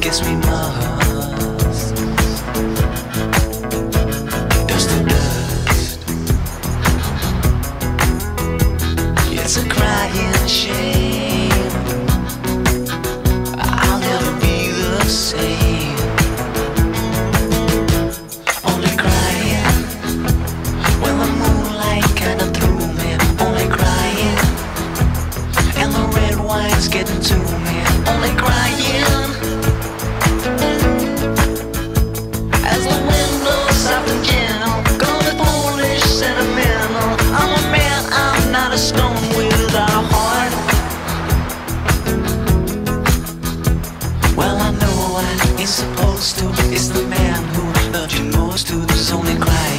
guess we must. Dust to dust. It's a crying shame. I'll never be the same. Only crying when the moonlight kinda threw me. Only crying and the red wine's getting to me. Only crying as the windows soften gentle. Call it foolish, sentimental. I'm a man, I'm not a stone without a heart. Well, I know I ain't supposed to. It's the man who loved you most who's only crying.